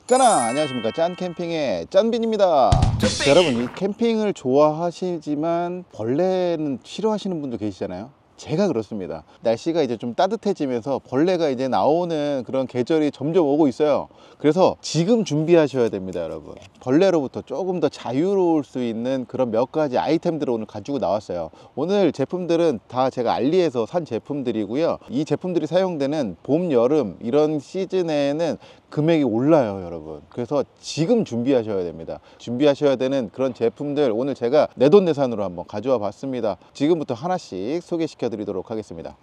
안녕하십니까, 짠캠핑의 짠빈입니다. 여러분, 이 캠핑을 좋아하시지만 벌레는 싫어하시는 분도 계시잖아요. 제가 그렇습니다. 날씨가 이제 좀 따뜻해지면서 벌레가 이제 나오는 그런 계절이 점점 오고 있어요. 그래서 지금 준비하셔야 됩니다, 여러분. 벌레로부터 조금 더 자유로울 수 있는 그런 몇 가지 아이템들을 오늘 가지고 나왔어요. 오늘 제품들은 다 제가 알리에서 산 제품들이고요. 이 제품들이 사용되는 봄, 여름 이런 시즌에는 금액이 올라요, 여러분. 그래서 지금 준비하셔야 됩니다. 준비하셔야 되는 그런 제품들 오늘 제가 내돈내산으로 한번 가져와 봤습니다. 지금부터 하나씩 소개시켜 드리도록 하겠습니다.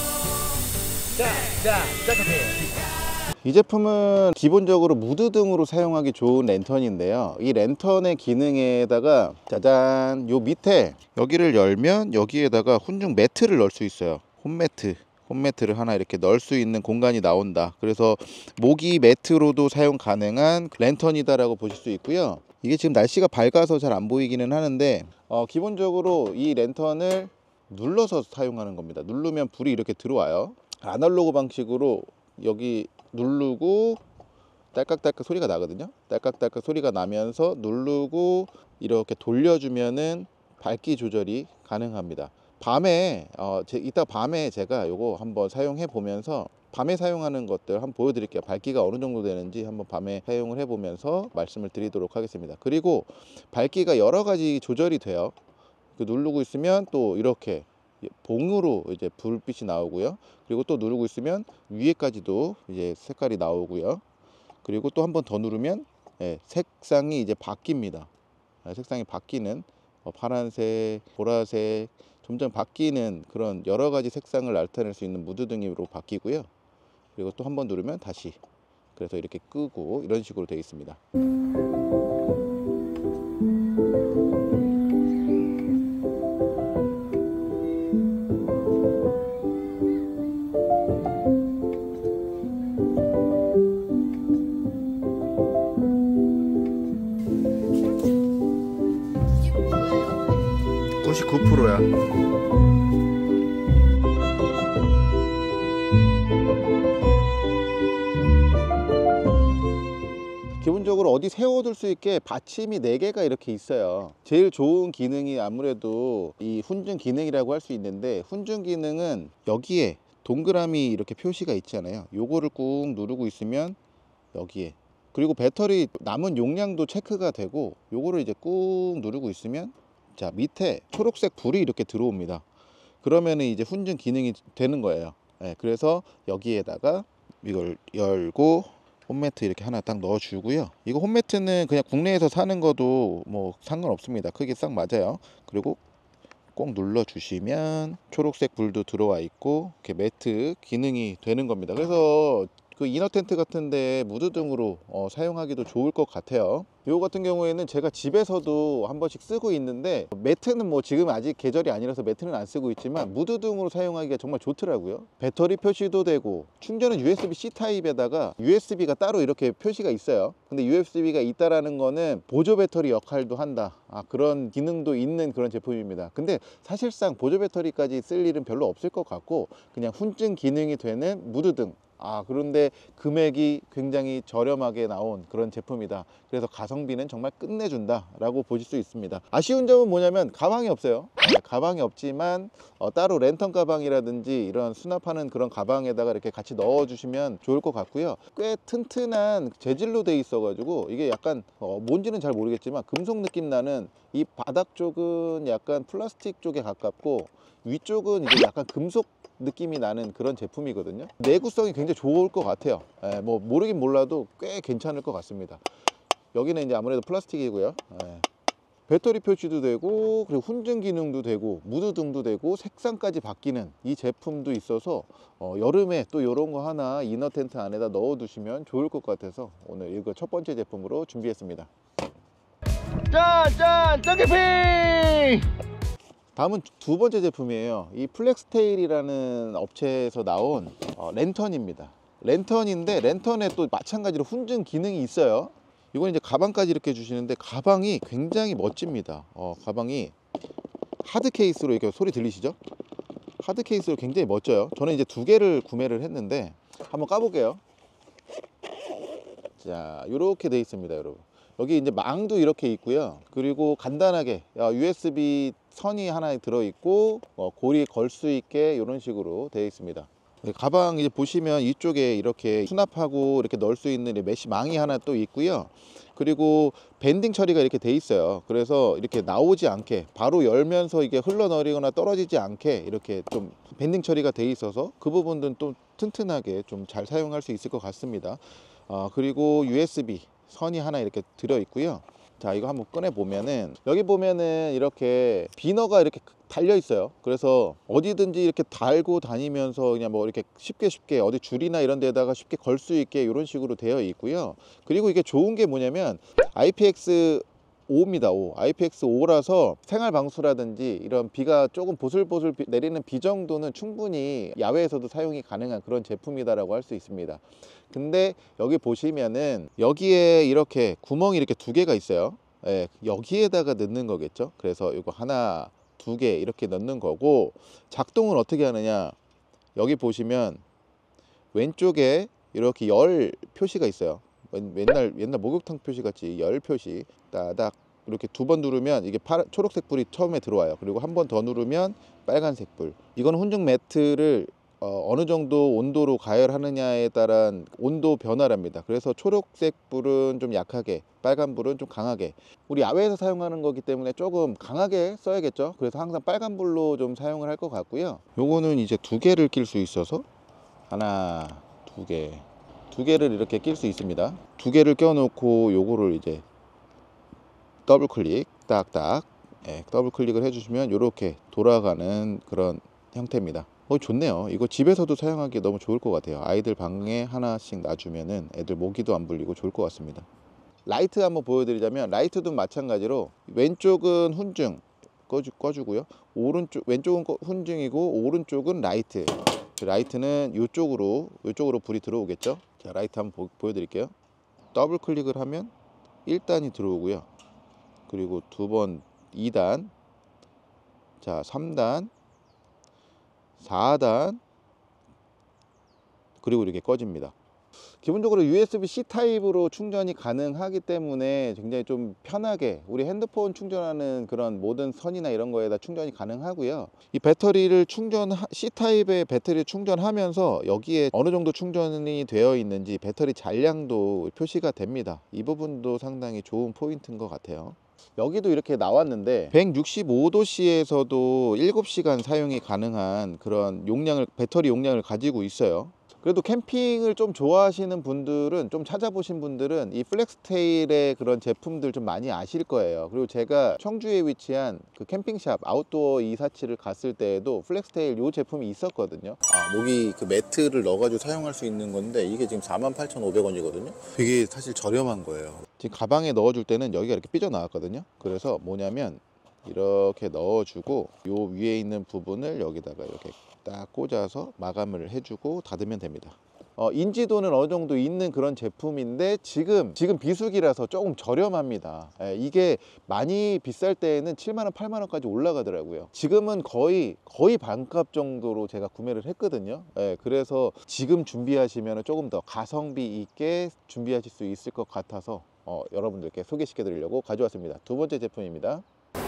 이 제품은 기본적으로 무드등으로 사용하기 좋은 랜턴인데요. 이 랜턴의 기능에다가 짜잔, 요 밑에 여기를 열면 여기에다가 훈증 매트를 넣을 수 있어요. 홈매트를 하나 이렇게 넣을 수 있는 공간이 나온다. 그래서 모기 매트로도 사용 가능한 랜턴이다라고 보실 수 있고요. 이게 지금 날씨가 밝아서 잘 안 보이기는 하는데 기본적으로 이 랜턴을 눌러서 사용하는 겁니다. 누르면 불이 이렇게 들어와요. 아날로그 방식으로 여기 누르고 딸깍딸깍 소리가 나거든요. 딸깍딸깍 소리가 나면서 누르고 이렇게 돌려주면은 밝기 조절이 가능합니다. 밤에 이따 밤에 제가 요거 한번 사용해 보면서 밤에 사용하는 것들 한번 보여드릴게요. 밝기가 어느 정도 되는지 한번 밤에 사용을 해보면서 말씀을 드리도록 하겠습니다. 그리고 밝기가 여러 가지 조절이 돼요. 누르고 있으면 또 이렇게 봉으로 이제 불빛이 나오고요. 그리고 또 누르고 있으면 위에까지도 이제 색깔이 나오고요. 그리고 또 한 번 더 누르면 색상이 이제 바뀝니다. 색상이 바뀌는 파란색, 보라색 점점 바뀌는 그런 여러 가지 색상을 나타낼 수 있는 무드등으로 바뀌고요. 그리고 또 한 번 누르면 다시, 그래서 이렇게 끄고 이런 식으로 되어 있습니다. (99%야) 기본적으로 어디 세워둘 수 있게 받침이 4개가 이렇게 있어요. 제일 좋은 기능이 아무래도 이 훈증 기능이라고 할 수 있는데, 훈증 기능은 여기에 동그라미 이렇게 표시가 있잖아요. 요거를 꾹 누르고 있으면 여기에, 그리고 배터리 남은 용량도 체크가 되고, 요거를 이제 꾹 누르고 있으면 자 밑에 초록색 불이 이렇게 들어옵니다. 그러면 이제 훈증 기능이 되는 거예요. 그래서 여기에다가 이걸 열고 홈매트 이렇게 하나 딱 넣어 주고요. 이거 홈매트는 그냥 국내에서 사는 것도 뭐 상관없습니다. 크게 싹 맞아요. 그리고 꼭 눌러 주시면 초록색 불도 들어와 있고 이렇게 매트 기능이 되는 겁니다. 그래서 그 이너 텐트 같은데 무드등으로 사용하기도 좋을 것 같아요. 이거 같은 경우에는 제가 집에서도 한 번씩 쓰고 있는데, 매트는 뭐 지금 아직 계절이 아니라서 매트는 안 쓰고 있지만 무드등으로 사용하기가 정말 좋더라고요. 배터리 표시도 되고, 충전은 USB-C 타입에다가 USB가 따로 이렇게 표시가 있어요. 근데 USB가 있다라는 거는 보조 배터리 역할도 한다, 그런 기능도 있는 그런 제품입니다. 근데 사실상 보조 배터리까지 쓸 일은 별로 없을 것 같고, 그냥 훈증 기능이 되는 무드등, 그런데 금액이 굉장히 저렴하게 나온 그런 제품이다. 그래서 가성비는 정말 끝내준다 라고 보실 수 있습니다. 아쉬운 점은 뭐냐면 가방이 없어요. 가방이 없지만 따로 랜턴 가방이라든지 이런 수납하는 그런 가방에다가 이렇게 같이 넣어 주시면 좋을 것 같고요. 꽤 튼튼한 재질로 돼 있어 가지고 이게 약간 뭔지는 잘 모르겠지만 금속 느낌 나는, 이 바닥 쪽은 약간 플라스틱 쪽에 가깝고 위쪽은 이제 약간 금속 느낌이 나는 그런 제품이거든요. 내구성이 굉장히 좋을 것 같아요. 뭐 모르긴 몰라도 꽤 괜찮을 것 같습니다. 여기는 이제 아무래도 플라스틱이고요. 배터리 표시도 되고, 그리고 훈증 기능도 되고, 무드등도 되고, 색상까지 바뀌는 이 제품도 있어서 여름에 또 이런 거 하나 이너 텐트 안에다 넣어 두시면 좋을 것 같아서 오늘 이거 첫 번째 제품으로 준비했습니다. 짠 캠핑! 다음은 두 번째 제품이에요. 이 플렉스테일이라는 업체에서 나온 랜턴입니다. 랜턴인데, 랜턴에 또 마찬가지로 훈증 기능이 있어요. 이건 이제 가방까지 이렇게 주시는데, 가방이 굉장히 멋집니다. 가방이 하드 케이스로, 이렇게 소리 들리시죠? 하드 케이스로 굉장히 멋져요. 저는 이제 2개를 구매를 했는데 한번 까볼게요. 자, 이렇게 돼 있습니다, 여러분. 여기 이제 망도 이렇게 있고요. 그리고 간단하게 USB 선이 하나 들어 있고 고리 걸 수 있게 이런 식으로 되어 있습니다. 가방 이제 보시면 이쪽에 이렇게 수납하고 이렇게 넣을 수 있는 메쉬 망이 하나 또 있고요. 그리고 밴딩 처리가 이렇게 돼 있어요. 그래서 이렇게 나오지 않게 바로 열면서 이게 흘러내리거나 떨어지지 않게 이렇게 좀 밴딩 처리가 돼 있어서 그 부분들은 또 튼튼하게 좀 잘 사용할 수 있을 것 같습니다. 그리고 USB 선이 하나 이렇게 들어 있고요. 자, 이거 한번 꺼내 보면은 여기 보면은 이렇게 비너가 이렇게 달려 있어요. 그래서 어디든지 이렇게 달고 다니면서 그냥 뭐 이렇게 쉽게 어디 줄이나 이런 데다가 쉽게 걸 수 있게 이런 식으로 되어 있고요. 그리고 이게 좋은 게 뭐냐면 IPX5입니다. IPX5라서 생활 방수라든지 이런 비가 조금 보슬보슬 내리는 비 정도는 충분히 야외에서도 사용이 가능한 그런 제품이다라고 할 수 있습니다. 근데 여기 보시면은 여기에 이렇게 구멍이 이렇게 두 개가 있어요. 예, 여기에다가 넣는 거겠죠. 그래서 이거 하나, 두 개 이렇게 넣는 거고, 작동을 어떻게 하느냐, 여기 보시면 왼쪽에 이렇게 열 표시가 있어요. 옛날 목욕탕 표시 같이 열 표시 따닥 이렇게 두 번 누르면 이게 초록색 불이 처음에 들어와요. 그리고 한 번 더 누르면 빨간색 불. 이거는 훈증 매트를 어느 정도 온도로 가열하느냐에 따른 온도 변화랍니다. 그래서 초록색 불은 좀 약하게, 빨간 불은 좀 강하게. 우리 야외에서 사용하는 거기 때문에 조금 강하게 써야겠죠. 그래서 항상 빨간 불로 좀 사용을 할 것 같고요. 요거는 이제 두 개를 낄 수 있어서 하나, 두 개를 이렇게 낄 수 있습니다. 두 개를 껴놓고 요거를 이제 더블 클릭 딱딱, 더블 클릭을 해주시면 이렇게 돌아가는 그런 형태입니다. 좋네요. 이거 집에서도 사용하기 너무 좋을 것 같아요. 아이들 방에 하나씩 놔주면은 애들 모기도 안 물리고 좋을 것 같습니다. 라이트 한번 보여드리자면, 라이트도 마찬가지로 왼쪽은 훈증 꺼주고요. 왼쪽은 훈증이고 오른쪽은 라이트. 라이트는 이쪽으로 불이 들어오겠죠. 자, 라이트 한번 보여드릴게요. 더블 클릭을 하면 1단이 들어오고요. 그리고 두 번 2단, 자 3단, 4단, 그리고 이렇게 꺼집니다. 기본적으로 USB-C 타입으로 충전이 가능하기 때문에 굉장히 좀 편하게 우리 핸드폰 충전하는 그런 모든 선이나 이런 거에다 충전이 가능하고요. 이 배터리를 C 타입의 배터리를 충전하면서 여기에 어느 정도 충전이 되어 있는지 배터리 잔량도 표시가 됩니다. 이 부분도 상당히 좋은 포인트인 것 같아요. 여기도 이렇게 나왔는데 165도씨에서도 7시간 사용이 가능한 그런 배터리 용량을 가지고 있어요. 그래도 캠핑을 좀 좋아하시는 분들은, 좀 찾아보신 분들은 이 플렉스테일의 그런 제품들 좀 많이 아실 거예요. 그리고 제가 청주에 위치한 그 캠핑샵 아웃도어 247을 갔을 때에도 플렉스테일 요 제품이 있었거든요. 여기 그 매트를 넣어가지고 사용할 수 있는 건데 이게 지금 48,500원이거든요. 되게 사실 저렴한 거예요. 지금 가방에 넣어줄 때는 여기가 이렇게 삐져나왔거든요. 그래서 뭐냐면 이렇게 넣어주고 요 위에 있는 부분을 여기다가 이렇게 딱 꽂아서 마감을 해주고 닫으면 됩니다. 인지도는 어느 정도 있는 그런 제품인데 지금 비수기라서 조금 저렴합니다. 이게 많이 비쌀 때에는 7만원 8만원까지 올라가더라고요. 지금은 거의 반값 정도로 제가 구매를 했거든요. 그래서 지금 준비하시면 조금 더 가성비 있게 준비하실 수 있을 것 같아서 여러분들께 소개시켜 드리려고 가져왔습니다. 두 번째 제품입니다.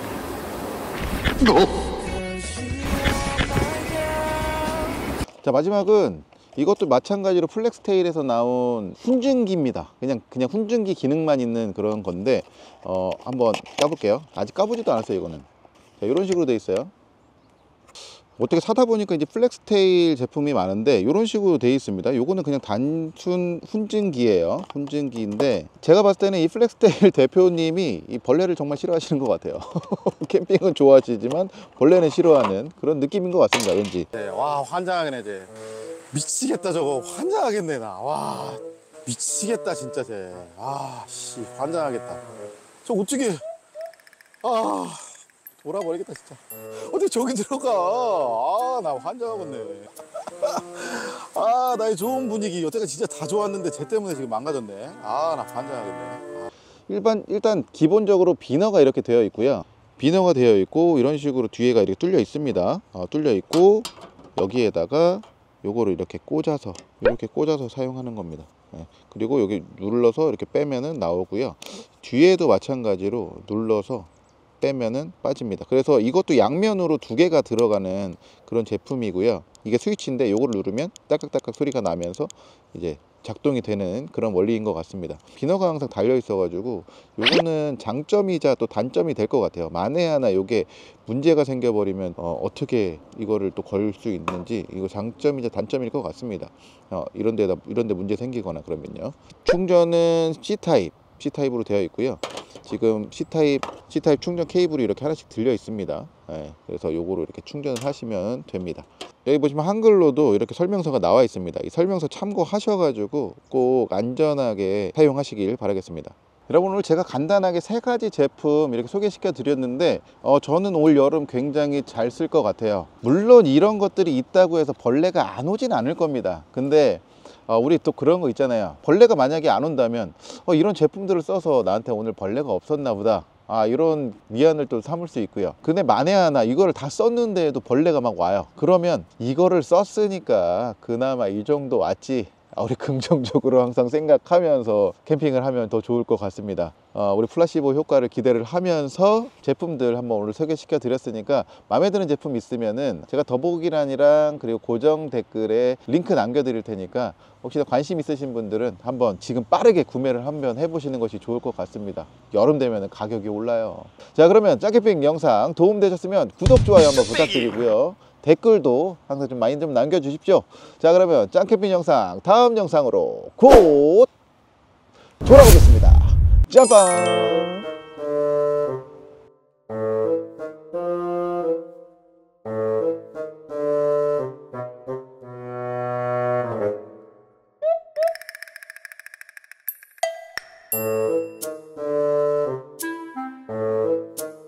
자, 마지막은 이것도 마찬가지로 플렉스테일에서 나온 훈증기입니다. 그냥 훈증기 기능만 있는 그런 건데 한번 까볼게요. 아직 까보지도 않았어요. 이거는 자, 이런 식으로 돼 있어요. 어떻게 사다 보니까 이제 플렉스테일 제품이 많은데 이런 식으로 돼 있습니다. 요거는 그냥 단순 훈증기예요. 훈증기인데 제가 봤을 때는 이 플렉스테일 대표님이 이 벌레를 정말 싫어하시는 것 같아요. 캠핑은 좋아하시지만 벌레는 싫어하는 그런 느낌인 것 같습니다. 왠지. 네, 와 환장하겠네 쟤. 미치겠다 저거. 환장하겠네 나. 와 미치겠다 진짜 쟤. 씨 환장하겠다. 저 어떻게 돌아버리겠다 진짜. 어떻게 저기 들어가. 나 환장하겠네. 나의 좋은 분위기 여태까지 진짜 다 좋았는데 쟤 때문에 지금 망가졌네. 나 환장하겠네. 일단 기본적으로 비너가 이렇게 되어 있고요. 비너가 되어 있고 이런 식으로 뒤에가 이렇게 뚫려 있습니다. 뚫려 있고 여기에다가 요거를 이렇게 꽂아서 사용하는 겁니다. 예, 그리고 여기 눌러서 이렇게 빼면은 나오고요. 뒤에도 마찬가지로 눌러서 빼면은 빠집니다. 그래서 이것도 양면으로 두 개가 들어가는 그런 제품이고요. 이게 스위치인데 요걸 누르면 딸깍딸깍 소리가 나면서 이제 작동이 되는 그런 원리인 것 같습니다. 비너가 항상 달려 있어 가지고 요거는 장점이자 또 단점이 될 것 같아요. 만에 하나 요게 문제가 생겨 버리면 어떻게 이거를 또 걸 수 있는지, 이거 장점이자 단점일 것 같습니다. 이런데 문제 생기거나 그러면요. 충전은 C타입으로 되어 있고요. 지금 C타입 충전 케이블이 이렇게 하나씩 들려 있습니다. 예, 그래서 요거로 이렇게 충전을 하시면 됩니다. 여기 보시면 한글로도 이렇게 설명서가 나와 있습니다. 이 설명서 참고하셔가지고 꼭 안전하게 사용하시길 바라겠습니다. 여러분, 오늘 제가 간단하게 세 가지 제품 이렇게 소개시켜 드렸는데 저는 올 여름 굉장히 잘 쓸 것 같아요. 물론 이런 것들이 있다고 해서 벌레가 안 오진 않을 겁니다. 근데 우리 또 그런 거 있잖아요. 벌레가 만약에 안 온다면 이런 제품들을 써서 나한테 오늘 벌레가 없었나 보다, 이런 위안을 또 삼을 수 있고요. 근데 만에 하나 이거를 다 썼는데도 벌레가 막 와요. 그러면 이거를 썼으니까 그나마 이 정도 왔지, 우리 긍정적으로 항상 생각하면서 캠핑을 하면 더 좋을 것 같습니다. 우리 플라시보 효과를 기대를 하면서 제품들 한번 오늘 소개시켜 드렸으니까, 마음에 드는 제품 있으면은 제가 더보기란이랑 그리고 고정 댓글에 링크 남겨 드릴 테니까 혹시나 관심 있으신 분들은 한번 지금 빠르게 구매를 한번 해보시는 것이 좋을 것 같습니다. 여름 되면 가격이 올라요. 자, 그러면 짱캠핑 영상 도움되셨으면 구독, 좋아요 한번 부탁드리고요. 댓글도 항상 좀 많이 좀 남겨주십시오. 자, 그러면 짱캠핑 영상 다음 영상으로 곧 돌아오겠습니다. 짬빵.